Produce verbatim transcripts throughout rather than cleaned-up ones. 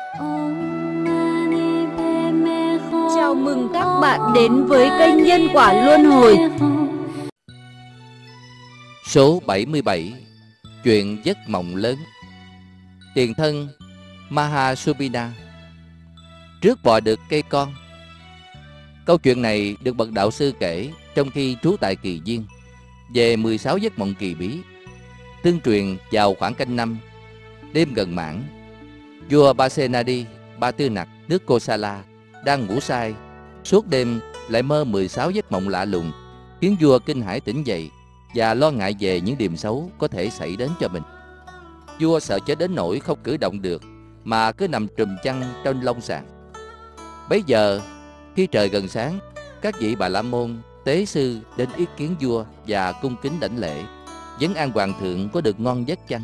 Chào mừng các bạn đến với kênh Nhân Quả Luân Hồi. Số bảy mươi bảy. Chuyện giấc mộng lớn. Tiền thân Mahasubina trước bò được cây con. Câu chuyện này được bậc đạo sư kể trong khi trú tại Kỳ Viên về mười sáu giấc mộng kỳ bí. Tương truyền vào khoảng canh năm, đêm gần mãn, vua Pasenadi Ba Tư Nặc nước Kosala đang ngủ say, suốt đêm lại mơ mười sáu giấc mộng lạ lùng, khiến vua kinh hãi tỉnh dậy và lo ngại về những điềm xấu có thể xảy đến cho mình. Vua sợ chết đến nỗi không cử động được, mà cứ nằm trùm chăn trên lông sàn. Bấy giờ, khi trời gần sáng, các vị Bà La Môn, tế sư đến ý kiến vua và cung kính đảnh lễ, vấn an hoàng thượng có được ngon giấc chăng.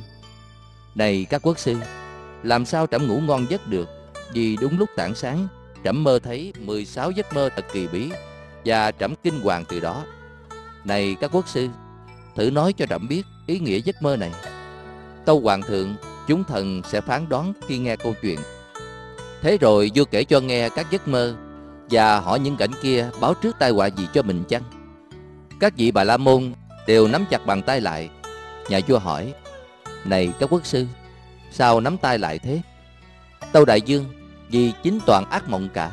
Này các quốc sư, làm sao trẫm ngủ ngon giấc được, vì đúng lúc tảng sáng, trẫm mơ thấy mười sáu giấc mơ thật kỳ bí, và trẫm kinh hoàng từ đó. Này các quốc sư, thử nói cho trẫm biết ý nghĩa giấc mơ này. Tâu hoàng thượng, chúng thần sẽ phán đoán khi nghe câu chuyện. Thế rồi vua kể cho nghe các giấc mơ và hỏi những cảnh kia báo trước tai họa gì cho mình chăng. Các vị Bà La Môn đều nắm chặt bàn tay lại. Nhà vua hỏi: Này các quốc sư, sao nắm tay lại thế? Tâu đại vương, vì chính toàn ác mộng cả.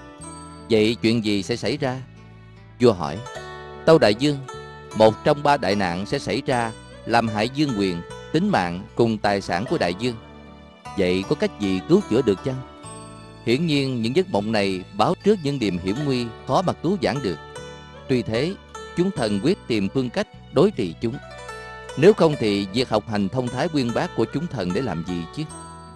Vậy chuyện gì sẽ xảy ra? Vua hỏi: Tâu đại vương, một trong ba đại nạn sẽ xảy ra, làm hại vương quyền, tính mạng cùng tài sản của đại vương. Vậy có cách gì cứu chữa được chăng? Hiển nhiên những giấc mộng này báo trước những điềm hiểm nguy khó mà cứu vãn được. Tuy thế, chúng thần quyết tìm phương cách đối trị chúng. Nếu không thì việc học hành thông thái uyên bác của chúng thần để làm gì chứ?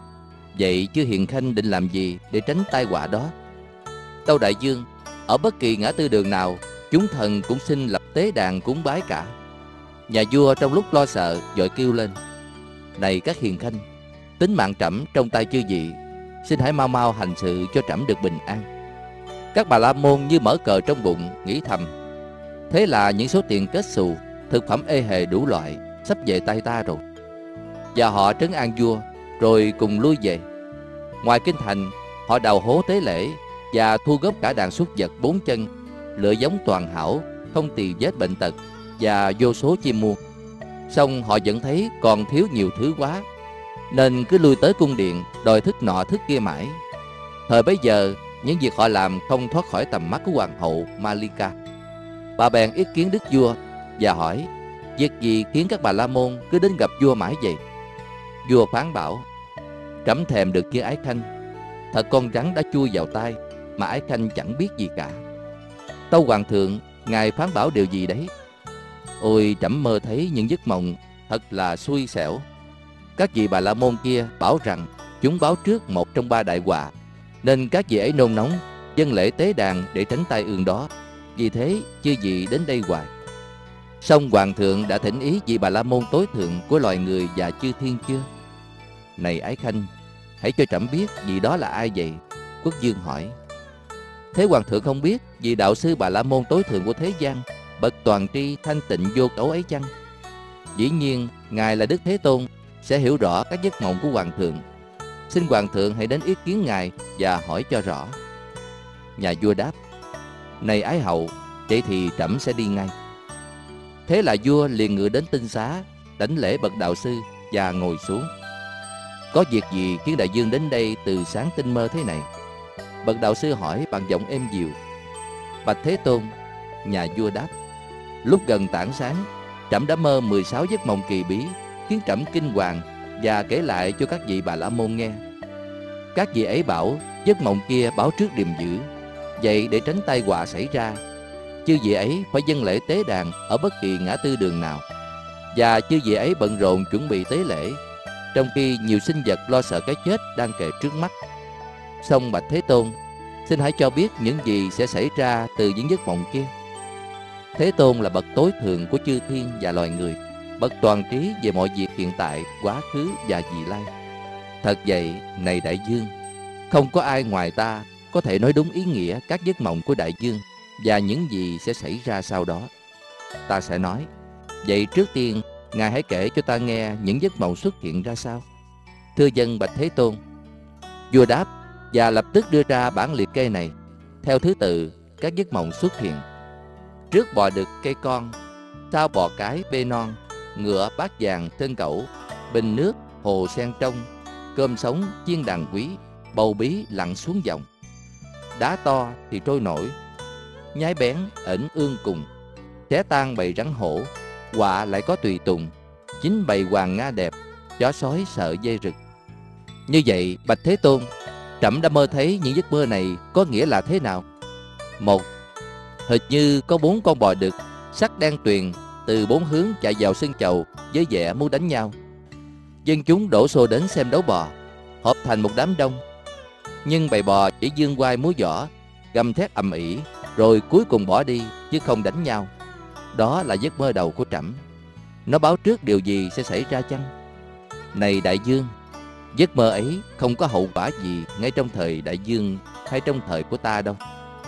Vậy chư hiền khanh định làm gì để tránh tai họa đó? Tâu đại vương, ở bất kỳ ngã tư đường nào, chúng thần cũng xin lập tế đàn cúng bái cả. Nhà vua trong lúc lo sợ vội kêu lên: Này các hiền khanh, tính mạng trẫm trong tay chư vị, xin hãy mau mau hành sự cho trẫm được bình an. Các Bà La Môn như mở cờ trong bụng, nghĩ thầm: Thế là những số tiền kết xù, thực phẩm ê hề đủ loại sắp về tay ta rồi. Và họ trấn an vua rồi cùng lui về. Ngoài kinh thành, họ đào hố tế lễ và thu góp cả đàn súc vật bốn chân, lựa giống toàn hảo, không tì vết bệnh tật và vô số chim muông. Song họ vẫn thấy còn thiếu nhiều thứ quá, nên cứ lui tới cung điện đòi thức nọ thức kia mãi. Thời bấy giờ, những việc họ làm không thoát khỏi tầm mắt của hoàng hậu Malika. Bà bèn ý kiến đức vua và hỏi: Việc gì khiến các Bà La Môn cứ đến gặp vua mãi vậy? Vua phán bảo: Trẫm thèm được kia ái khanh. Thật con rắn đã chui vào tai, mà ái khanh chẳng biết gì cả. Tâu hoàng thượng, ngài phán bảo điều gì đấy? Ôi, trẫm mơ thấy những giấc mộng thật là xui xẻo. Các vị Bà La Môn kia bảo rằng chúng báo trước một trong ba đại họa, nên các vị ấy nôn nóng dâng lễ tế đàn để tránh tai ương đó. Vì thế chư vị đến đây hoài. Song hoàng thượng đã thỉnh ý vị Bà La Môn tối thượng của loài người và chư thiên chưa? Này ái khanh, hãy cho trẫm biết vị đó là ai vậy? Quốc vương hỏi. Thế hoàng thượng không biết vị đạo sư Bà La Môn tối thượng của thế gian, bậc toàn tri thanh tịnh vô cấu ấy chăng? Dĩ nhiên ngài là Đức Thế Tôn, sẽ hiểu rõ các giấc mộng của hoàng thượng. Xin hoàng thượng hãy đến ý kiến ngài và hỏi cho rõ. Nhà vua đáp: Này ái hậu, vậy thì trẫm sẽ đi ngay. Thế là vua liền ngự đến tinh xá, đảnh lễ bậc đạo sư và ngồi xuống. Có việc gì khiến đại vương đến đây từ sáng tinh mơ thế này? Bậc đạo sư hỏi bằng giọng êm dịu. Bạch Thế Tôn, nhà vua đáp: Lúc gần tảng sáng, trẫm đã mơ mười sáu giấc mộng kỳ bí, khiến trẫm kinh hoàng, và kể lại cho các vị Bà La Môn nghe. Các vị ấy bảo giấc mộng kia báo trước điềm dữ. Vậy để tránh tai họa xảy ra, chư vị ấy phải dâng lễ tế đàn ở bất kỳ ngã tư đường nào. Và chư vị ấy bận rộn chuẩn bị tế lễ, trong khi nhiều sinh vật lo sợ cái chết đang kề trước mắt. Song bạch Thế Tôn, xin hãy cho biết những gì sẽ xảy ra từ những giấc mộng kia. Thế Tôn là bậc tối thượng của chư thiên và loài người, bậc toàn trí về mọi việc hiện tại, quá khứ và vị lai. Thật vậy, này đại vương, không có ai ngoài ta có thể nói đúng ý nghĩa các giấc mộng của đại vương và những gì sẽ xảy ra sau đó. Ta sẽ nói. Vậy trước tiên, ngài hãy kể cho ta nghe những giấc mộng xuất hiện ra sao. Thưa dân bạch Thế Tôn. Vua đáp và lập tức đưa ra bản liệt kê này theo thứ tự các giấc mộng xuất hiện. Trước bò đực cây con, sau bò cái bê non, ngựa bát vàng trên cẩu, bình nước hồ sen trong, cơm sống chiên đàn quý, bầu bí lặn xuống dòng. Đá to thì trôi nổi, nhái bén ẩn ương cùng, xé tan bầy rắn hổ, họa lại có tùy tùng, chính bầy hoàng nga đẹp, chó sói sợ dây rực. Như vậy, bạch Thế Tôn, trẫm đã mơ thấy những giấc mơ này có nghĩa là thế nào? Một, hệt như có bốn con bò đực sắc đen tuyền từ bốn hướng chạy vào sân chầu với vẻ muốn đánh nhau. Dân chúng đổ xô đến xem đấu bò, họp thành một đám đông. Nhưng bầy bò chỉ giương quai múa võ, gầm thét ầm ĩ, rồi cuối cùng bỏ đi chứ không đánh nhau. Đó là giấc mơ đầu của trẫm. Nó báo trước điều gì sẽ xảy ra chăng? Này đại vương, giấc mơ ấy không có hậu quả gì ngay trong thời đại vương hay trong thời của ta đâu.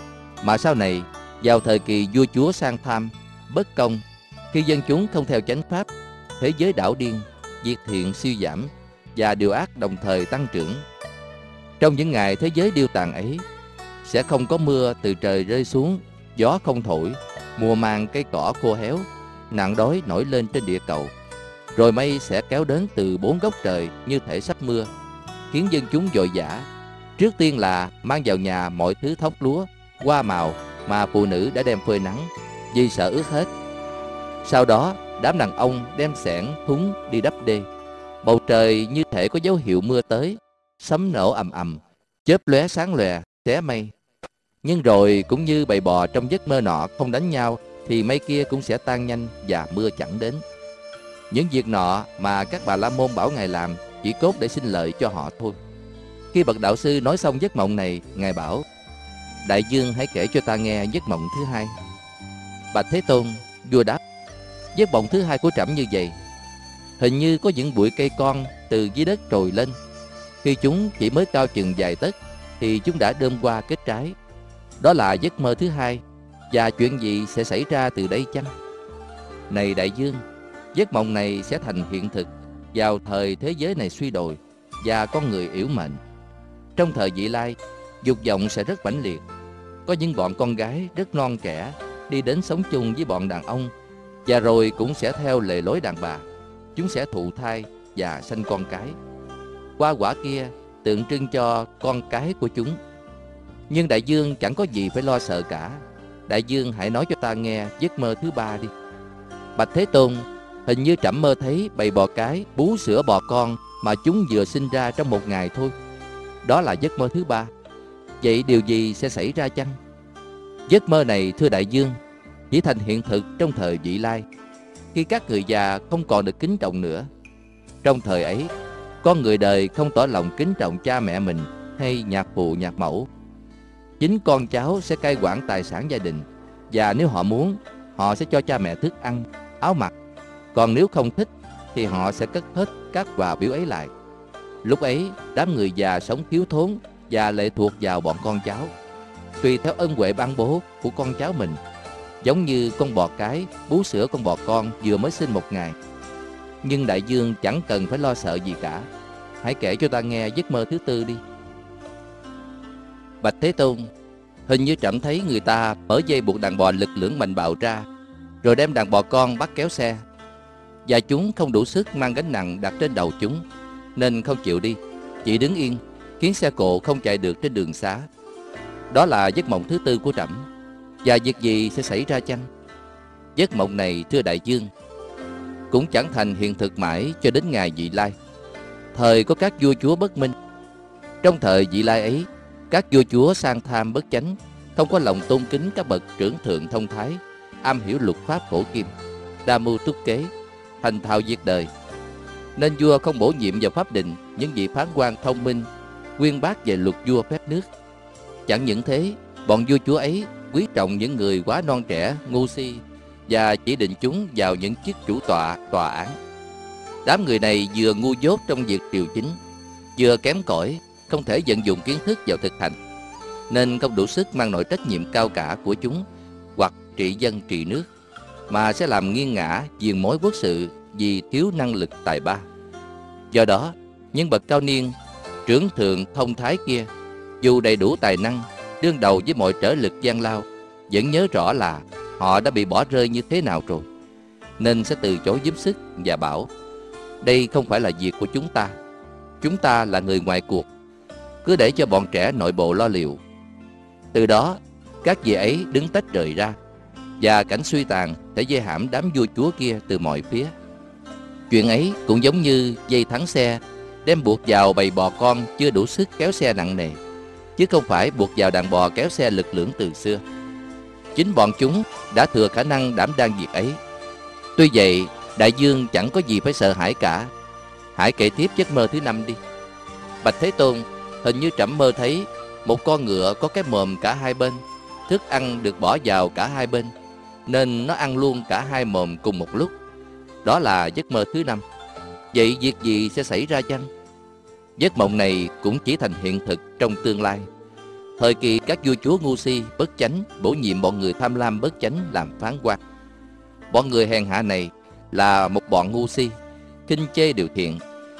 Mà sau này, vào thời kỳ vua chúa sang tham, bất công, khi dân chúng không theo chánh pháp, thế giới đảo điên, việc thiện siêu giảm và điều ác đồng thời tăng trưởng. Trong những ngày thế giới điêu tàn ấy, sẽ không có mưa từ trời rơi xuống, gió không thổi, mùa màng cây cỏ khô héo, nạn đói nổi lên trên địa cầu. Rồi mây sẽ kéo đến từ bốn góc trời như thể sắp mưa, khiến dân chúng vội vã. Trước tiên là mang vào nhà mọi thứ thóc lúa, hoa màu mà phụ nữ đã đem phơi nắng, vì sợ ướt hết. Sau đó, đám đàn ông đem xẻng, thúng đi đắp đê. Bầu trời như thể có dấu hiệu mưa tới, sấm nổ ầm ầm, chớp lóe sáng lòe, xé mây. Nhưng rồi cũng như bầy bò trong giấc mơ nọ không đánh nhau, thì mây kia cũng sẽ tan nhanh và mưa chẳng đến. Những việc nọ mà các bà la môn bảo ngài làm chỉ cốt để sinh lợi cho họ thôi. Khi bậc đạo sư nói xong giấc mộng này, ngài bảo: đại vương hãy kể cho ta nghe giấc mộng thứ hai. Bạch Thế Tôn, vua đáp: giấc mộng thứ hai của trẫm như vậy. Hình như có những bụi cây con từ dưới đất trồi lên. Khi chúng chỉ mới cao chừng vài tấc thì chúng đã đơm hoa kết trái. Đó là giấc mơ thứ hai. Và chuyện gì sẽ xảy ra từ đây chăng? Này đại vương, giấc mộng này sẽ thành hiện thực vào thời thế giới này suy đồi và con người yểu mệnh. Trong thời vị lai, dục vọng sẽ rất mãnh liệt. Có những bọn con gái rất non trẻ đi đến sống chung với bọn đàn ông, và rồi cũng sẽ theo lề lối đàn bà. Chúng sẽ thụ thai và sanh con cái. Hoa quả kia tượng trưng cho con cái của chúng. Nhưng đại vương chẳng có gì phải lo sợ cả. Đại vương hãy nói cho ta nghe giấc mơ thứ ba đi. Bạch Thế Tôn, hình như trẫm mơ thấy bầy bò cái bú sữa bò con mà chúng vừa sinh ra trong một ngày thôi. Đó là giấc mơ thứ ba. Vậy điều gì sẽ xảy ra chăng? Giấc mơ này, thưa đại vương, chỉ thành hiện thực trong thời vị lai, khi các người già không còn được kính trọng nữa. Trong thời ấy, con người đời không tỏ lòng kính trọng cha mẹ mình hay nhạc phụ nhạc mẫu. Chính con cháu sẽ cai quản tài sản gia đình, và nếu họ muốn, họ sẽ cho cha mẹ thức ăn, áo mặc. Còn nếu không thích thì họ sẽ cất hết các quà biếu ấy lại. Lúc ấy, đám người già sống thiếu thốn và lệ thuộc vào bọn con cháu, tùy theo ân huệ ban bố của con cháu mình, giống như con bò cái bú sữa con bò con vừa mới sinh một ngày. Nhưng đại vương chẳng cần phải lo sợ gì cả. Hãy kể cho ta nghe giấc mơ thứ tư đi. Bạch Thế Tôn, hình như trẫm thấy người ta mở dây buộc đàn bò lực lưỡng mạnh bạo ra, rồi đem đàn bò con bắt kéo xe, và chúng không đủ sức mang gánh nặng đặt trên đầu chúng, nên không chịu đi, chỉ đứng yên, khiến xe cộ không chạy được trên đường xá. Đó là giấc mộng thứ tư của trẫm. Và việc gì sẽ xảy ra chăng? Giấc mộng này, thưa đại vương, cũng chẳng thành hiện thực mãi cho đến ngày vị lai. Thời có các vua chúa bất minh. Trong thời vị lai ấy, các vua chúa sang tham bất chánh, không có lòng tôn kính các bậc trưởng thượng thông thái, am hiểu luật pháp cổ kim, đa mưu túc kế, thành thạo việc đời. Nên vua không bổ nhiệm vào pháp đình những vị phán quan thông minh, uyên bác về luật vua phép nước. Chẳng những thế, bọn vua chúa ấy quý trọng những người quá non trẻ, ngu si, và chỉ định chúng vào những chức chủ tọa, tòa án. Đám người này vừa ngu dốt trong việc triều chính, vừa kém cỏi, không thể vận dụng kiến thức vào thực hành, nên không đủ sức mang nổi trách nhiệm cao cả của chúng hoặc trị dân trị nước, mà sẽ làm nghiêng ngã diền mối quốc sự vì thiếu năng lực tài ba. Do đó, những bậc cao niên Trưởng thượng thông thái kia, dù đầy đủ tài năng, đương đầu với mọi trở lực gian lao, vẫn nhớ rõ là họ đã bị bỏ rơi như thế nào rồi, nên sẽ từ chối giúp sức và bảo: đây không phải là việc của chúng ta, chúng ta là người ngoài cuộc, cứ để cho bọn trẻ nội bộ lo liệu. Từ đó, các vị ấy đứng tách rời ra, và cảnh suy tàn sẽ dây hãm đám vua chúa kia từ mọi phía. Chuyện ấy cũng giống như dây thắng xe đem buộc vào bầy bò con chưa đủ sức kéo xe nặng nề, chứ không phải buộc vào đàn bò kéo xe lực lưỡng từ xưa. Chính bọn chúng đã thừa khả năng đảm đang việc ấy. Tuy vậy, đại vương chẳng có gì phải sợ hãi cả. Hãy kể tiếp giấc mơ thứ năm đi. Bạch Thế Tôn, hình như trẫm mơ thấy một con ngựa có cái mồm cả hai bên, thức ăn được bỏ vào cả hai bên, nên nó ăn luôn cả hai mồm cùng một lúc. Đó là giấc mơ thứ năm. Vậy việc gì sẽ xảy ra chăng? Giấc mộng này cũng chỉ thành hiện thực trong tương lai. Thời kỳ các vua chúa ngu si, bất chánh bổ nhiệm bọn người tham lam bất chánh làm phán quan. Bọn người hèn hạ này là một bọn ngu si, khinh chê điều thiện,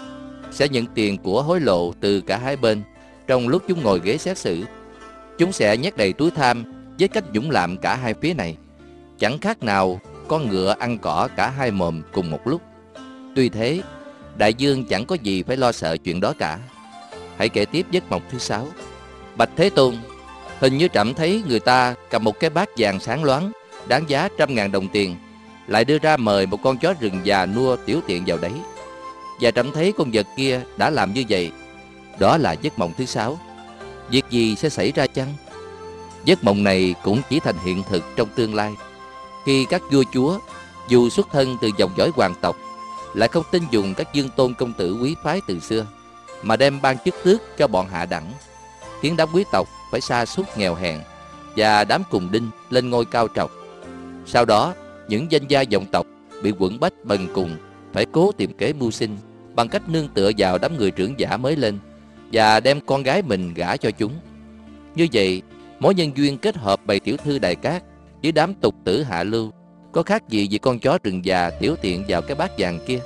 sẽ nhận tiền của hối lộ từ cả hai bên. Trong lúc chúng ngồi ghế xét xử, chúng sẽ nhét đầy túi tham với cách dũng lạm cả hai phía này, chẳng khác nào con ngựa ăn cỏ cả hai mồm cùng một lúc. Tuy thế, đại vương chẳng có gì phải lo sợ chuyện đó cả. Hãy kể tiếp giấc mộng thứ sáu. Bạch Thế Tôn, hình như trẫm thấy người ta cầm một cái bát vàng sáng loáng, đáng giá trăm ngàn đồng tiền, lại đưa ra mời một con chó rừng già nua tiểu tiện vào đấy. Và trẫm thấy con vật kia đã làm như vậy. Đó là giấc mộng thứ sáu. Việc gì sẽ xảy ra chăng? Giấc mộng này cũng chỉ thành hiện thực trong tương lai, khi các vua chúa, dù xuất thân từ dòng dõi hoàng tộc, lại không tin dùng các vương tôn công tử quý phái từ xưa, mà đem ban chức tước cho bọn hạ đẳng, khiến đám quý tộc phải sa sút nghèo hèn, và đám cùng đinh lên ngôi cao trọc. Sau đó, những danh gia vọng tộc bị quẫn bách bần cùng, phải cố tìm kế mưu sinh bằng cách nương tựa vào đám người trưởng giả mới lên và đem con gái mình gả cho chúng. Như vậy, mối nhân duyên kết hợp bầy tiểu thư đại cát với đám tục tử hạ lưu có khác gì vì con chó rừng già tiểu tiện vào cái bát vàng kia.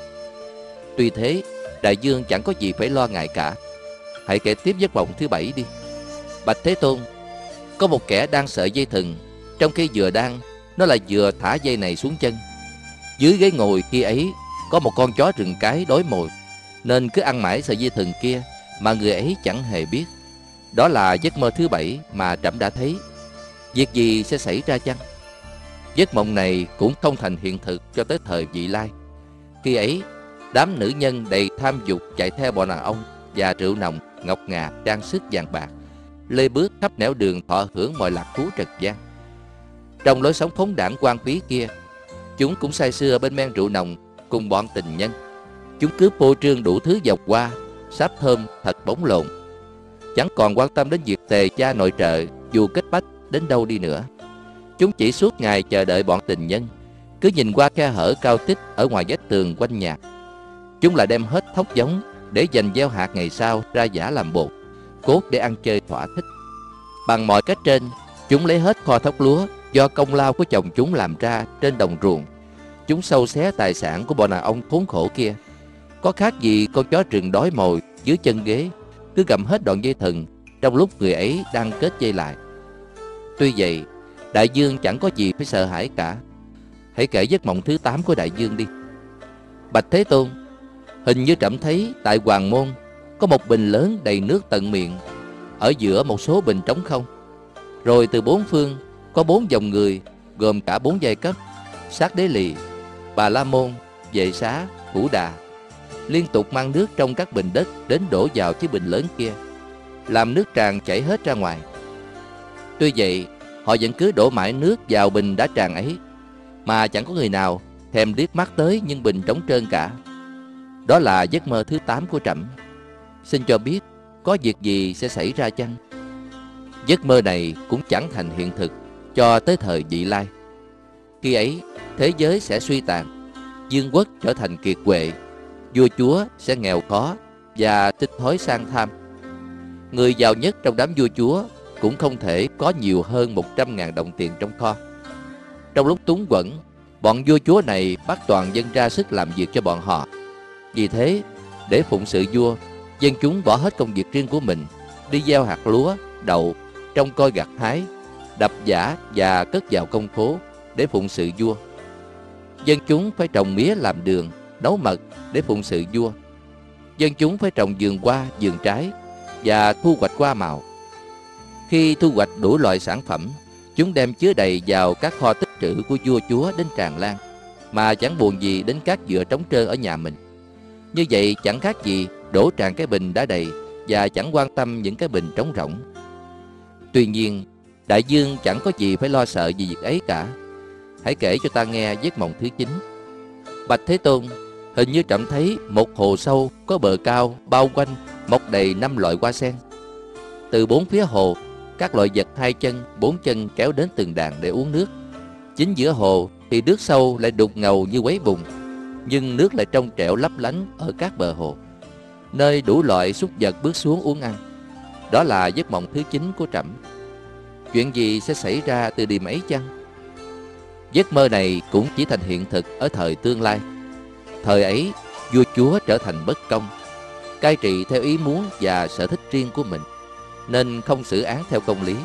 Tuy thế, đại vương chẳng có gì phải lo ngại cả. Hãy kể tiếp giấc mộng thứ bảy đi. Bạch Thế Tôn, có một kẻ đang sợi dây thừng, trong khi vừa đang, nó lại vừa thả dây này xuống chân. Dưới ghế ngồi khi ấy có một con chó rừng cái đói mồi, nên cứ ăn mãi sợi dây thừng kia mà người ấy chẳng hề biết. Đó là giấc mơ thứ bảy mà trẫm đã thấy. Việc gì sẽ xảy ra chăng? Giấc mộng này cũng không thành hiện thực cho tới thời vị lai. Khi ấy, đám nữ nhân đầy tham dục chạy theo bọn đàn ông và rượu nồng, ngọc ngà, trang sức vàng bạc, lê bước khắp nẻo đường thọ hưởng mọi lạc thú trần gian. Trong lối sống phóng đãng quan phí kia, chúng cũng say sưa bên men rượu nồng cùng bọn tình nhân. Chúng cứ phô trương đủ thứ dọc qua, sáp thơm thật bóng lộn, chẳng còn quan tâm đến việc tề cha nội trợ dù kết bách đến đâu đi nữa. Chúng chỉ suốt ngày chờ đợi bọn tình nhân, cứ nhìn qua khe hở cao tích ở ngoài vách tường quanh nhà. Chúng lại đem hết thóc giống để dành gieo hạt ngày sau ra giã làm bột, cốt để ăn chơi thỏa thích. Bằng mọi cách trên, chúng lấy hết kho thóc lúa do công lao của chồng chúng làm ra trên đồng ruộng. Chúng sâu xé tài sản của bọn đàn ông khốn khổ kia. Có khác gì con chó rừng đói mồi dưới chân ghế, cứ gặm hết đoạn dây thừng trong lúc người ấy đang kết dây lại. Tuy vậy, đại vương chẳng có gì phải sợ hãi cả. Hãy kể giấc mộng thứ tám của đại vương đi. Bạch Thế Tôn, hình như trẫm thấy tại Hoàng Môn có một bình lớn đầy nước tận miệng, ở giữa một số bình trống không. Rồi từ bốn phương có bốn dòng người, gồm cả bốn giai cấp: Sát Đế Lì, Bà La Môn, Vệ Xá, Hữu Đà, liên tục mang nước trong các bình đất đến đổ vào chiếc bình lớn kia, làm nước tràn chảy hết ra ngoài. Tuy vậy, họ vẫn cứ đổ mãi nước vào bình đã tràn ấy, mà chẳng có người nào thèm liếc mắt tới những bình trống trơn cả. Đó là giấc mơ thứ tám của trẫm. Xin cho biết có việc gì sẽ xảy ra chăng? Giấc mơ này cũng chẳng thành hiện thực cho tới thời vị lai. Khi ấy, thế giới sẽ suy tàn, vương quốc trở thành kiệt quệ, vua chúa sẽ nghèo khó và tích thói sang tham. Người giàu nhất trong đám vua chúa cũng không thể có nhiều hơn một trăm ngàn đồng tiền trong kho. Trong lúc túng quẫn, bọn vua chúa này bắt toàn dân ra sức làm việc cho bọn họ. Vì thế, để phụng sự vua, Dân chúng bỏ hết công việc riêng của mình, đi gieo hạt lúa, đậu, trông coi gặt hái, đập giã và cất vào công phố để phụng sự vua. Dân chúng phải trồng mía làm đường, nấu mật để phụng sự vua. Dân chúng phải trồng vườn hoa, vườn trái và thu hoạch hoa màu. Khi thu hoạch đủ loại sản phẩm, chúng đem chứa đầy vào các kho tích trữ của vua chúa đến tràn lan, mà chẳng buồn gì đến các vựa trống trơn ở nhà mình. Như vậy chẳng khác gì đổ tràn cái bình đã đầy và chẳng quan tâm những cái bình trống rỗng. Tuy nhiên, đại dương chẳng có gì phải lo sợ vì việc ấy cả. Hãy kể cho ta nghe giấc mộng thứ chín. Bạch Thế Tôn, hình như trẫm thấy một hồ sâu có bờ cao bao quanh mọc đầy năm loại hoa sen. Từ bốn phía hồ, các loại vật hai chân, bốn chân kéo đến từng đàn để uống nước. Chính giữa hồ thì nước sâu lại đục ngầu như quấy bùn, nhưng nước lại trong trẻo lấp lánh ở các bờ hồ, nơi đủ loại súc vật bước xuống uống ăn. Đó là giấc mộng thứ chín của trẫm. Chuyện gì sẽ xảy ra từ đêm ấy chăng? Giấc mơ này cũng chỉ thành hiện thực ở thời tương lai. Thời ấy, vua chúa trở thành bất công, cai trị theo ý muốn và sở thích riêng của mình, nên không xử án theo công lý.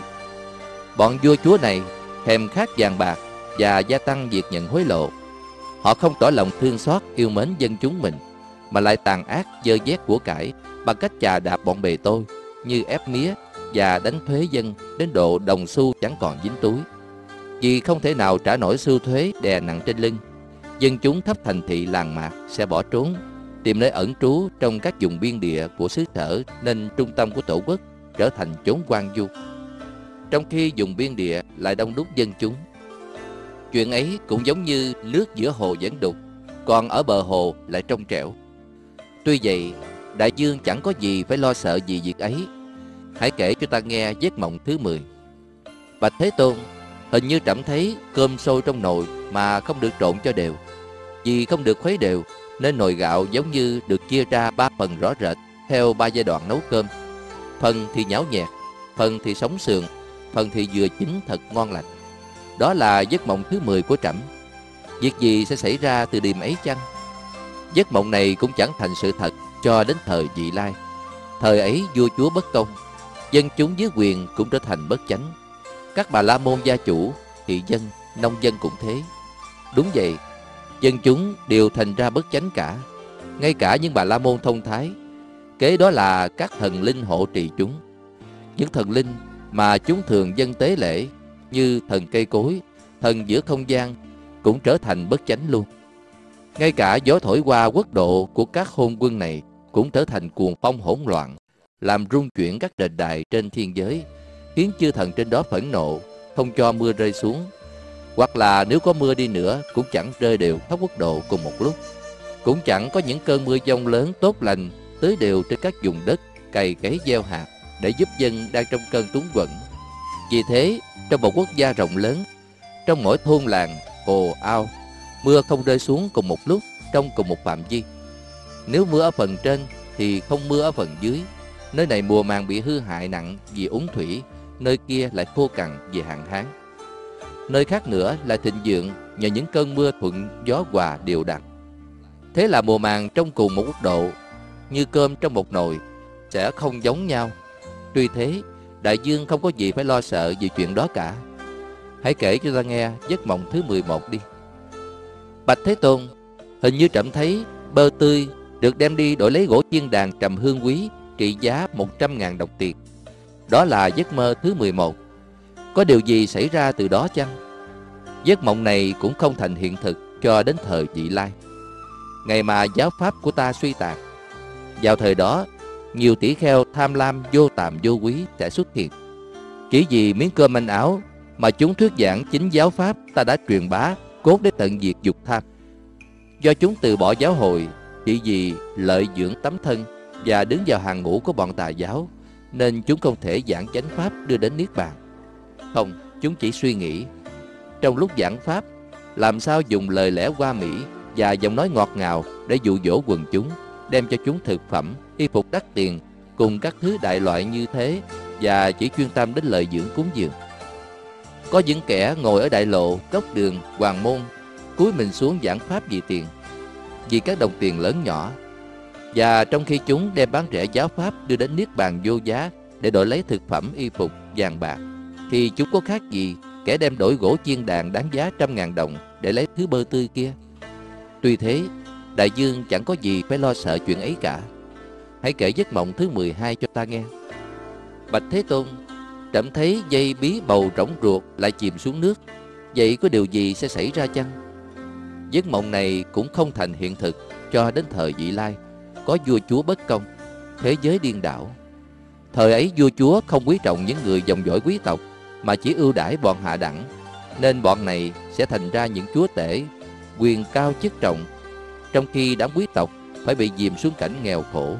Bọn vua chúa này thèm khát vàng bạc và gia tăng việc nhận hối lộ. Họ không tỏ lòng thương xót yêu mến dân chúng mình, mà lại tàn ác dơ vét của cải bằng cách chà đạp bọn bề tôi, như ép mía và đánh thuế dân đến độ đồng xu chẳng còn dính túi. Vì không thể nào trả nổi xu thuế đè nặng trên lưng, dân chúng khắp thành thị làng mạc sẽ bỏ trốn, tìm nơi ẩn trú trong các vùng biên địa của xứ sở, nên trung tâm của tổ quốc trở thành chốn hoang vu, trong khi vùng biên địa lại đông đúc dân chúng. Chuyện ấy cũng giống như nước giữa hồ vẫn đục, còn ở bờ hồ lại trong trẻo. Tuy vậy, đại dương chẳng có gì phải lo sợ vì việc ấy. Hãy kể cho ta nghe giấc mộng thứ mười. Bạch Thế Tôn, hình như trẫm thấy cơm sôi trong nồi mà không được trộn cho đều. Vì không được khuấy đều, nên nồi gạo giống như được chia ra ba phần rõ rệt theo ba giai đoạn nấu cơm. Phần thì nhão nhẹt, phần thì sống sườn, phần thì vừa chín thật ngon lành. Đó là giấc mộng thứ mười của trẫm. Việc gì sẽ xảy ra từ đêm ấy chăng? Giấc mộng này cũng chẳng thành sự thật cho đến thời vị lai. Thời ấy vua chúa bất công, dân chúng dưới quyền cũng trở thành bất chánh. Các bà la môn gia chủ, thị dân, nông dân cũng thế. Đúng vậy, dân chúng đều thành ra bất chánh cả, ngay cả những bà la môn thông thái. Kế đó là các thần linh hộ trì chúng. Những thần linh mà chúng thường dâng tế lễ, như thần cây cối, thần giữa không gian, cũng trở thành bất chánh luôn. Ngay cả gió thổi qua quốc độ của các hôn quân này cũng trở thành cuồng phong hỗn loạn, làm rung chuyển các đền đài trên thiên giới, khiến chư thần trên đó phẫn nộ, không cho mưa rơi xuống. Hoặc là nếu có mưa đi nữa cũng chẳng rơi đều khắp quốc độ cùng một lúc. Cũng chẳng có những cơn mưa giông lớn tốt lành tưới đều trên các vùng đất cày cấy gieo hạt, để giúp dân đang trong cơn túng quẫn. Vì thế, trong một quốc gia rộng lớn, trong mỗi thôn làng, hồ, ao, mưa không rơi xuống cùng một lúc trong cùng một phạm vi. Nếu mưa ở phần trên thì không mưa ở phần dưới. Nơi này mùa màng bị hư hại nặng vì úng thủy, nơi kia lại khô cằn vì hạn hán. Nơi khác nữa lại thịnh vượng nhờ những cơn mưa thuận gió hòa đều đặn. Thế là mùa màng trong cùng một quốc độ, như cơm trong một nồi, sẽ không giống nhau. Tuy thế, đại dương không có gì phải lo sợ về chuyện đó cả. Hãy kể cho ta nghe giấc mộng thứ mười một đi. Bạch Thế Tôn, hình như trẫm thấy bơ tươi được đem đi đổi lấy gỗ chiên đàn trầm hương quý trị giá một trăm ngàn đồng tiền. Đó là giấc mơ thứ mười một. Có điều gì xảy ra từ đó chăng? Giấc mộng này cũng không thành hiện thực cho đến thời vị lai, ngày mà giáo pháp của ta suy tàn. Vào thời đó, nhiều tỷ kheo tham lam vô tàm vô quý sẽ xuất hiện. Chỉ vì miếng cơm manh áo mà chúng thuyết giảng chính giáo pháp ta đã truyền bá, cốt để tận diệt dục tham. Do chúng từ bỏ giáo hội chỉ vì lợi dưỡng tấm thân và đứng vào hàng ngũ của bọn tà giáo, nên chúng không thể giảng chánh pháp đưa đến niết bàn. Không, chúng chỉ suy nghĩ. Trong lúc giảng pháp, làm sao dùng lời lẽ hoa mỹ và giọng nói ngọt ngào để dụ dỗ quần chúng, đem cho chúng thực phẩm, y phục đắt tiền cùng các thứ đại loại như thế, và chỉ chuyên tâm đến lợi dưỡng cúng dường. Có những kẻ ngồi ở đại lộ, góc đường, hoàng môn, cúi mình xuống giảng pháp vì tiền, vì các đồng tiền lớn nhỏ. Và trong khi chúng đem bán rẻ giáo pháp đưa đến niết bàn vô giá để đổi lấy thực phẩm, y phục, vàng bạc, thì chúng có khác gì kẻ đem đổi gỗ chiên đàn đáng giá trăm ngàn đồng để lấy thứ bơ tươi kia? Tuy thế, đại dương chẳng có gì phải lo sợ chuyện ấy cả. Hãy kể giấc mộng thứ mười hai cho ta nghe. Bạch Thế Tôn, trẫm thấy dây bí bầu rỗng ruột lại chìm xuống nước. Vậy có điều gì sẽ xảy ra chăng? Giấc mộng này cũng không thành hiện thực cho đến thời Vị Lai, có vua chúa bất công, thế giới điên đảo. Thời ấy vua chúa không quý trọng những người dòng dõi quý tộc, mà chỉ ưu đãi bọn hạ đẳng, nên bọn này sẽ thành ra những chúa tể, quyền cao chức trọng, trong khi đám quý tộc phải bị dìm xuống cảnh nghèo khổ.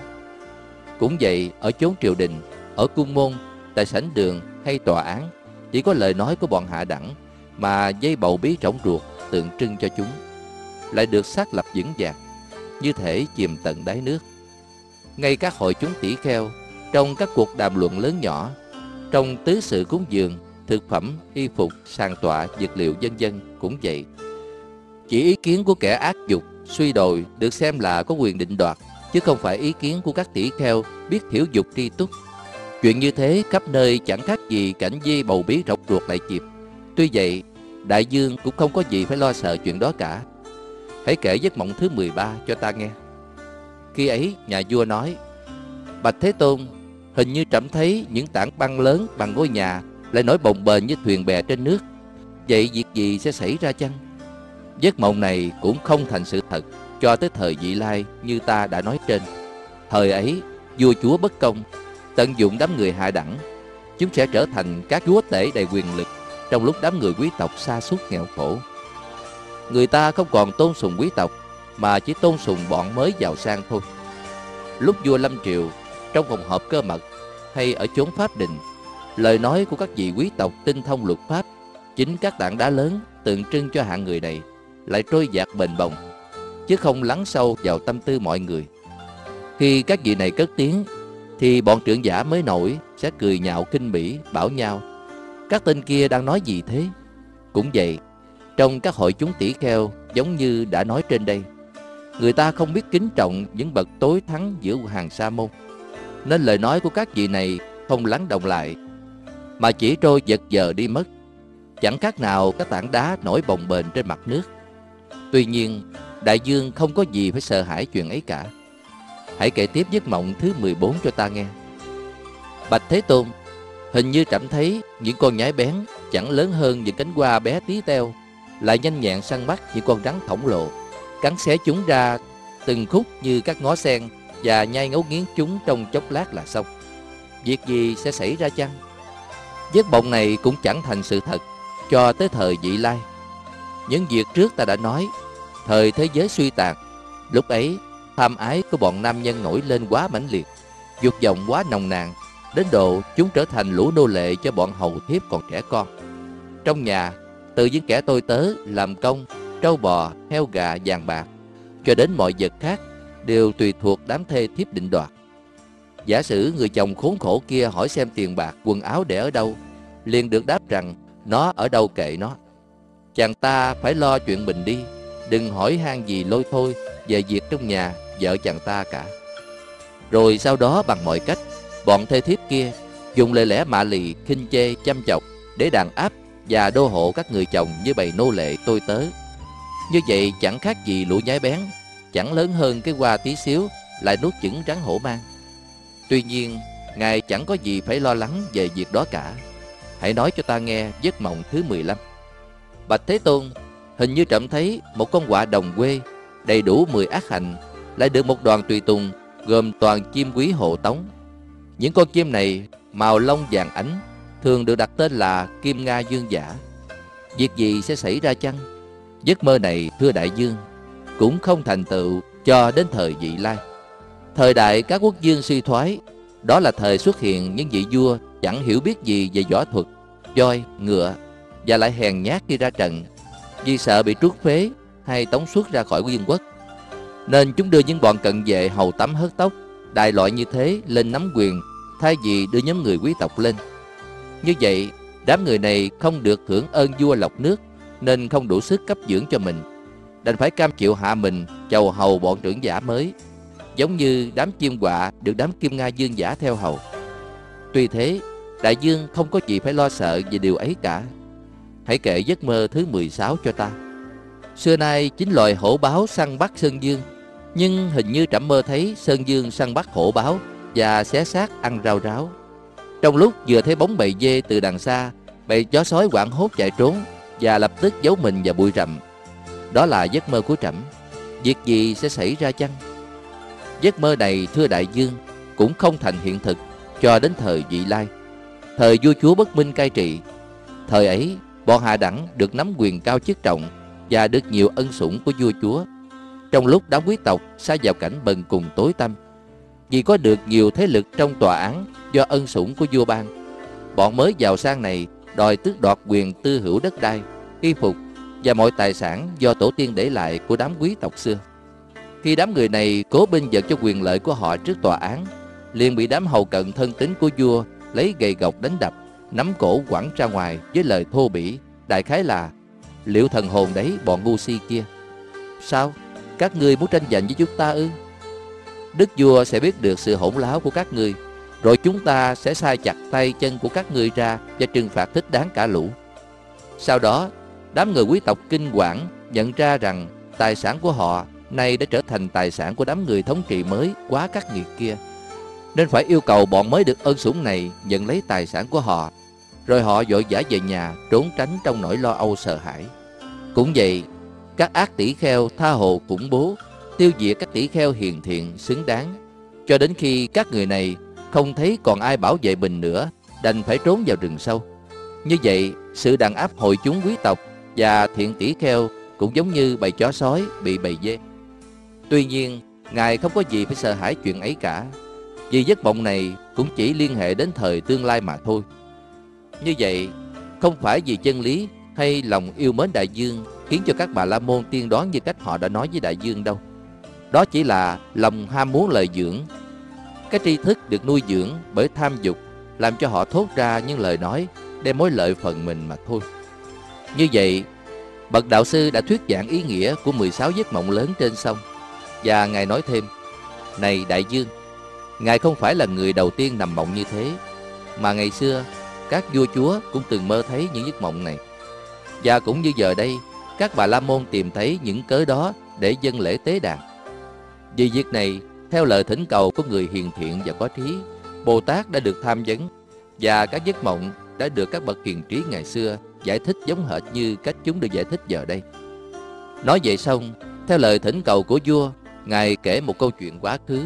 Cũng vậy, ở chốn triều đình, ở cung môn, tại sảnh đường hay tòa án, chỉ có lời nói của bọn hạ đẳng mà dây bầu bí rỗng ruột tượng trưng cho chúng lại được xác lập vững vàng, như thể chìm tận đáy nước. Ngay các hội chúng tỷ kheo, trong các cuộc đàm luận lớn nhỏ, trong tứ sự cúng dường, thực phẩm, y phục, sàn tọa, vật liệu vân vân cũng vậy. Chỉ ý kiến của kẻ ác dục, suy đồi được xem là có quyền định đoạt, chứ không phải ý kiến của các tỷ kheo biết thiểu dục tri túc. Chuyện như thế khắp nơi chẳng khác gì cảnh dây bầu bí rỗng ruột lại chìm. Tuy vậy, đại dương cũng không có gì phải lo sợ chuyện đó cả. Hãy kể giấc mộng thứ mười ba cho ta nghe. Khi ấy, nhà vua nói: Bạch Thế Tôn, hình như trẫm thấy những tảng băng lớn bằng ngôi nhà lại nổi bồng bềnh như thuyền bè trên nước. Vậy việc gì sẽ xảy ra chăng? Giấc mộng này cũng không thành sự thật cho tới thời Vị Lai như ta đã nói trên. Thời ấy, vua chúa bất công, tận dụng đám người hạ đẳng. Chúng sẽ trở thành các chúa tể đầy quyền lực, trong lúc đám người quý tộc sa sút nghèo khổ. Người ta không còn tôn sùng quý tộc, mà chỉ tôn sùng bọn mới giàu sang thôi. Lúc vua lâm triều, trong phòng họp cơ mật hay ở chốn pháp đình, lời nói của các vị quý tộc tinh thông luật pháp, chính các tảng đá lớn tượng trưng cho hạng người này, lại trôi dạt bềnh bồng, chứ không lắng sâu vào tâm tư mọi người. Khi các vị này cất tiếng, thì bọn trưởng giả mới nổi sẽ cười nhạo khinh bỉ, bảo nhau: các tên kia đang nói gì thế? Cũng vậy, trong các hội chúng tỷ kheo, giống như đã nói trên đây, người ta không biết kính trọng những bậc tối thắng giữa hàng sa môn, nên lời nói của các vị này không lắng động lại, mà chỉ trôi giật giờ đi mất, chẳng khác nào các tảng đá nổi bồng bềnh trên mặt nước. Tuy nhiên, đại dương không có gì phải sợ hãi chuyện ấy cả. Hãy kể tiếp giấc mộng thứ mười bốn cho ta nghe. Bạch Thế Tôn, hình như trẫm thấy những con nhái bén chẳng lớn hơn những cánh hoa bé tí teo, lại nhanh nhẹn săn bắt những con rắn khổng lồ, cắn xé chúng ra từng khúc như các ngó sen và nhai ngấu nghiến chúng trong chốc lát là xong. Việc gì sẽ xảy ra chăng? Giấc mộng này cũng chẳng thành sự thật cho tới thời Vị Lai. Những việc trước ta đã nói, thời thế giới suy tàn, lúc ấy tham ái của bọn nam nhân nổi lên quá mãnh liệt, dục vọng quá nồng nàn, đến độ chúng trở thành lũ nô lệ cho bọn hầu thiếp còn trẻ con. Trong nhà, từ những kẻ tôi tớ làm công, trâu bò, heo gà, vàng bạc, cho đến mọi vật khác đều tùy thuộc đám thê thiếp định đoạt. Giả sử người chồng khốn khổ kia hỏi xem tiền bạc, quần áo để ở đâu, liền được đáp rằng nó ở đâu kệ nó. Chàng ta phải lo chuyện mình đi, đừng hỏi han gì lôi thôi về việc trong nhà vợ chàng ta cả. Rồi sau đó bằng mọi cách, bọn thê thiếp kia dùng lời lẽ mạ lì, khinh chê, chăm chọc để đàn áp và đô hộ các người chồng như bầy nô lệ tôi tớ. Như vậy chẳng khác gì lũ nhái bén, chẳng lớn hơn cái hoa tí xíu lại nuốt chửng rắn hổ mang. Tuy nhiên, ngài chẳng có gì phải lo lắng về việc đó cả. Hãy nói cho ta nghe giấc mộng thứ mười lăm. Bạch Thế Tôn, hình như trẫm thấy một con quạ đồng quê đầy đủ mười ác hạnh, lại được một đoàn tùy tùng gồm toàn chim quý hộ tống. Những con chim này màu lông vàng ánh, thường được đặt tên là Kim Nga Dương Giả. Việc gì sẽ xảy ra chăng? Giấc mơ này, thưa đại dương, cũng không thành tựu cho đến thời Vị Lai. Thời đại các quốc vương suy thoái, đó là thời xuất hiện những vị vua chẳng hiểu biết gì về võ thuật, voi, ngựa, và lại hèn nhát khi ra trận, vì sợ bị truất phế hay tống xuất ra khỏi vương quốc. Nên chúng đưa những bọn cận vệ hầu tắm hớt tóc, đại loại như thế lên nắm quyền, thay vì đưa nhóm người quý tộc lên. Như vậy, đám người này không được hưởng ơn vua lọc nước, nên không đủ sức cấp dưỡng cho mình, đành phải cam chịu hạ mình chầu hầu bọn trưởng giả mới. giống như đám chim quạ được đám Kim Nga Dương giả theo hầu. Tuy thế, đại dương không có gì phải lo sợ về điều ấy cả. Hãy kể giấc mơ thứ mười sáu cho ta. Xưa nay chính loài hổ báo săn bắt sơn dương, nhưng hình như trẫm mơ thấy sơn dương săn bắt hổ báo và xé xác ăn rau ráo. Trong lúc vừa thấy bóng bầy dê từ đằng xa, bầy chó sói hoảng hốt chạy trốn và lập tức giấu mình vào bụi rậm. Đó là giấc mơ của trẫm. Việc gì sẽ xảy ra chăng? Giấc mơ này, thưa đại dương, cũng không thành hiện thực cho đến thời Vị Lai, thời vua chúa bất minh cai trị. Thời ấy, bọn hạ đẳng được nắm quyền cao chức trọng và được nhiều ân sủng của vua chúa, trong lúc đám quý tộc sa vào cảnh bần cùng tối tăm. Vì có được nhiều thế lực trong tòa án do ân sủng của vua ban, bọn mới giàu sang này đòi tước đoạt quyền tư hữu đất đai, y phục và mọi tài sản do tổ tiên để lại của đám quý tộc xưa. Khi đám người này cố binh vực cho quyền lợi của họ trước tòa án, liền bị đám hầu cận thân tín của vua lấy gậy gộc đánh đập, nắm cổ quẳng ra ngoài với lời thô bỉ, đại khái là: liệu thần hồn đấy bọn ngu si kia. Sao? Các ngươi muốn tranh giành với chúng ta ư? Đức vua sẽ biết được sự hỗn láo của các ngươi, rồi chúng ta sẽ sai chặt tay chân của các ngươi ra và trừng phạt thích đáng cả lũ. Sau đó, đám người quý tộc kinh quản nhận ra rằng tài sản của họ nay đã trở thành tài sản của đám người thống trị mới quá khắc nghiệt kia, nên phải yêu cầu bọn mới được ơn sủng này nhận lấy tài sản của họ. Rồi họ vội vã về nhà trốn tránh trong nỗi lo âu sợ hãi. Cũng vậy, các ác tỷ kheo tha hồ khủng bố, tiêu diệt các tỷ kheo hiền thiện xứng đáng, cho đến khi các người này không thấy còn ai bảo vệ mình nữa, đành phải trốn vào rừng sâu. Như vậy, sự đàn áp hội chúng quý tộc và thiện tỷ kheo cũng giống như bầy chó sói bị bầy dê. Tuy nhiên, Ngài không có gì phải sợ hãi chuyện ấy cả, vì giấc mộng này cũng chỉ liên hệ đến thời tương lai mà thôi. Như vậy, không phải vì chân lý hay lòng yêu mến đại dương khiến cho các Bà La Môn tiên đoán như cách họ đã nói với đại dương đâu. Đó chỉ là lòng ham muốn lợi dưỡng. Cái tri thức được nuôi dưỡng bởi tham dục làm cho họ thốt ra những lời nói đem mối lợi phần mình mà thôi. Như vậy, bậc đạo sư đã thuyết giảng ý nghĩa của mười sáu giấc mộng lớn trên sông. Và Ngài nói thêm: này đại dương, Ngài không phải là người đầu tiên nằm mộng như thế, mà ngày xưa các vua chúa cũng từng mơ thấy những giấc mộng này. Và cũng như giờ đây, các Bà La Môn tìm thấy những cớ đó để dâng lễ tế đàn. Vì việc này, theo lời thỉnh cầu của người hiền thiện và có trí, Bồ Tát đã được tham vấn, và các giấc mộng đã được các bậc hiền trí ngày xưa giải thích giống hệt như cách chúng được giải thích giờ đây. Nói vậy xong, theo lời thỉnh cầu của vua, Ngài kể một câu chuyện quá khứ.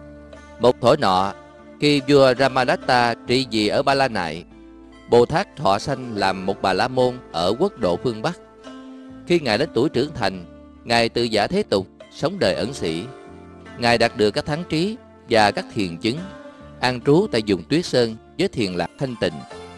Một thuở nọ, khi vua Ramadatta trị vì ở Ba La Nại, Bồ Tát thọ sanh làm một Bà La Môn ở quốc độ phương Bắc. Khi Ngài đến tuổi trưởng thành, Ngài từ giả thế tục, sống đời ẩn sĩ. Ngài đạt được các thắng trí và các thiền chứng, an trú tại vùng Tuyết Sơn với thiền lạc thanh tịnh.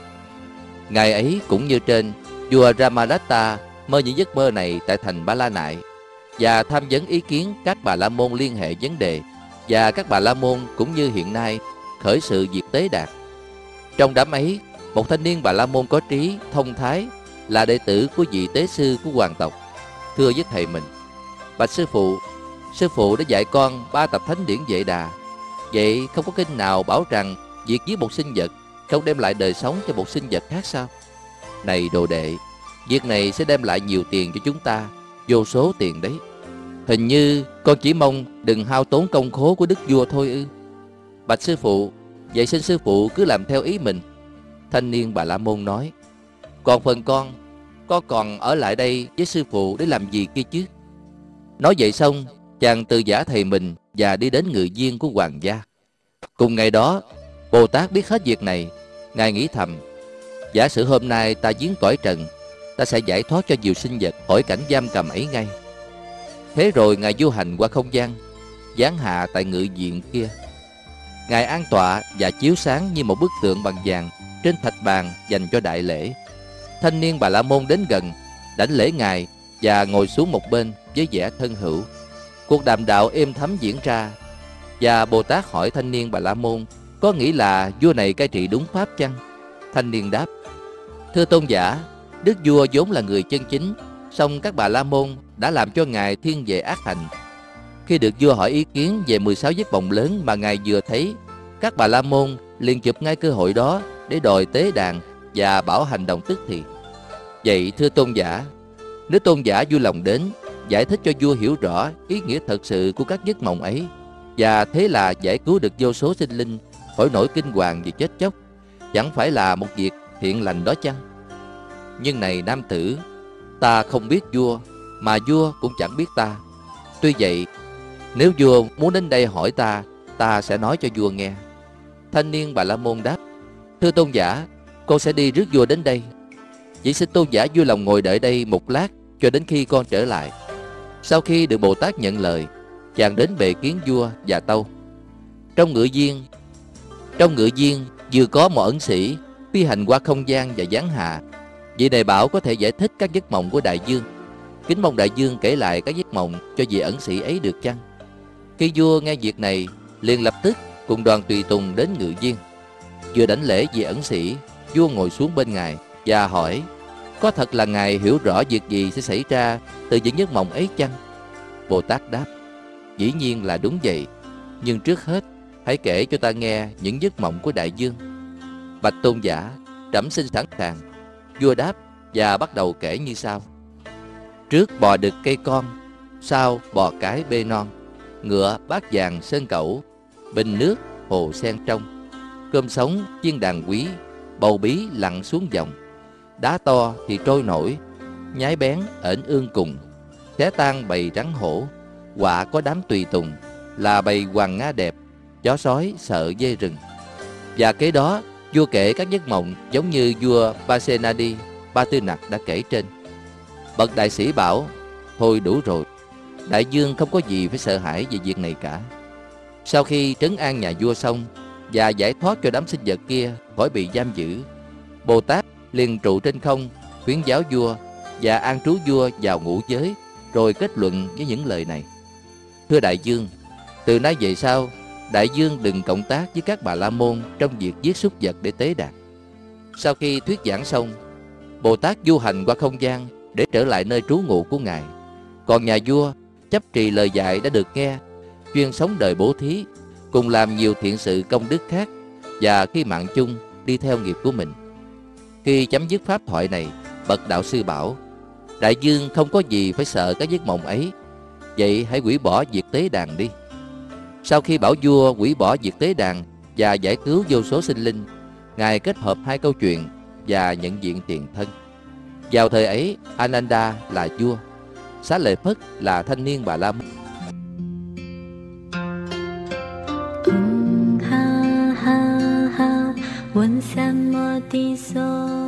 Ngày ấy cũng như trên, vua Ramadatta mơ những giấc mơ này tại thành Ba La Nại và tham vấn ý kiến các Bà La Môn liên hệ vấn đề, và các Bà La Môn cũng như hiện nay khởi sự việc tế đạt. Trong đám ấy, một thanh niên Bà La Môn có trí, thông thái, là đệ tử của vị tế sư của hoàng tộc, thưa với thầy mình: bạch sư phụ, sư phụ đã dạy con ba tập thánh điển Vệ Đà. Vậy không có kinh nào bảo rằng việc giết một sinh vật không đem lại đời sống cho một sinh vật khác sao? Này đồ đệ, việc này sẽ đem lại nhiều tiền cho chúng ta, vô số tiền đấy. Hình như con chỉ mong đừng hao tốn công khố của đức vua thôi ư? Bạch sư phụ, vậy xin sư phụ cứ làm theo ý mình. Thanh niên Bà La Môn nói: còn phần con, con còn ở lại đây với sư phụ để làm gì kia chứ? Nói vậy xong, chàng từ giả thầy mình và đi đến ngự viên của hoàng gia. Cùng ngày đó, Bồ Tát biết hết việc này. Ngài nghĩ thầm: giả sử hôm nay ta giếng cõi trần, ta sẽ giải thoát cho nhiều sinh vật khỏi cảnh giam cầm ấy ngay. Thế rồi Ngài du hành qua không gian, giáng hạ tại ngự viện kia. Ngài an tọa và chiếu sáng như một bức tượng bằng vàng trên thạch bàn dành cho đại lễ. Thanh niên Bà La Môn đến gần, đảnh lễ Ngài và ngồi xuống một bên với vẻ thân hữu. Cuộc đàm đạo êm thấm diễn ra, và Bồ Tát hỏi thanh niên Bà La Môn có nghĩ là vua này cai trị đúng pháp chăng? Thanh niên đáp: thưa tôn giả, đức vua vốn là người chân chính, song các Bà La Môn đã làm cho Ngài thiên về ác hành. Khi được vua hỏi ý kiến về mười sáu giấc mộng lớn mà ngài vừa thấy, các Bà La Môn liền chụp ngay cơ hội đó để đòi tế đàn và bảo hành động tức thì. Vậy thưa tôn giả, nếu tôn giả vui lòng đến giải thích cho vua hiểu rõ ý nghĩa thật sự của các giấc mộng ấy, và thế là giải cứu được vô số sinh linh khỏi nỗi kinh hoàng vì chết chóc, chẳng phải là một việc thiện lành đó chăng? Nhưng này nam tử, ta không biết vua, mà vua cũng chẳng biết ta. Tuy vậy, nếu vua muốn đến đây hỏi ta, ta sẽ nói cho vua nghe. Thanh niên Bà La Môn đáp: Thưa tôn giả, con sẽ đi rước vua đến đây. Chỉ xin tôn giả vui lòng ngồi đợi đây một lát cho đến khi con trở lại. Sau khi được Bồ Tát nhận lời, chàng đến bệ kiến vua và tâu. Trong ngự viên, trong ngự viên vừa có một ẩn sĩ phi hành qua không gian và giáng hạ. Vị này bảo có thể giải thích các giấc mộng của đại vương. Kính mong đại vương kể lại các giấc mộng cho vị ẩn sĩ ấy được chăng? Khi vua nghe việc này, liền lập tức cùng đoàn tùy tùng đến ngự viên. Vừa đảnh lễ vị ẩn sĩ, vua ngồi xuống bên ngài và hỏi: Có thật là ngài hiểu rõ việc gì sẽ xảy ra từ những giấc mộng ấy chăng? Bồ Tát đáp: Dĩ nhiên là đúng vậy, nhưng trước hết hãy kể cho ta nghe những giấc mộng của đại vương. Bạch tôn giả, trẫm xin sẵn sàng. Vua đáp và bắt đầu kể như sau. Trước bò đực cây con, sau bò cái bê non, ngựa bát vàng sơn cẩu, bình nước hồ sen trong, cơm sống chiên đàn quý, bầu bí lặn xuống dòng, đá to thì trôi nổi, nhái bén ẩn ương cùng, xé tan bầy rắn hổ, quạ có đám tùy tùng, là bầy hoàng nga đẹp, chó sói sợ dê rừng. Và kế đó, vua kể các giấc mộng giống như vua Pasenadi, Ba Tư Nặc đã kể trên. Bậc đại sĩ bảo: Thôi đủ rồi, đại vương không có gì phải sợ hãi về việc này cả. Sau khi trấn an nhà vua xong và giải thoát cho đám sinh vật kia khỏi bị giam giữ, Bồ Tát liền trụ trên không, khuyến giáo vua và an trú vua vào ngũ giới, rồi kết luận với những lời này. Thưa đại vương, từ nay về sau, đại vương đừng cộng tác với các Bà La Môn trong việc giết súc vật để tế đàn. Sau khi thuyết giảng xong, Bồ Tát du hành qua không gian để trở lại nơi trú ngụ của ngài. Còn nhà vua chấp trì lời dạy đã được nghe, chuyên sống đời bố thí, cùng làm nhiều thiện sự công đức khác, và khi mạng chung đi theo nghiệp của mình. Khi chấm dứt pháp thoại này, bậc đạo sư bảo: Đại vương không có gì phải sợ các giấc mộng ấy, vậy hãy hủy bỏ việc tế đàn đi. Sau khi bảo vua hủy bỏ việc tế đàn và giải cứu vô số sinh linh, ngài kết hợp hai câu chuyện và nhận diện tiền thân. Vào thời ấy, Ananda là vua, Xá Lợi Phất là thanh niên Bà La Môn. Ha ha ha, 问三摩地所。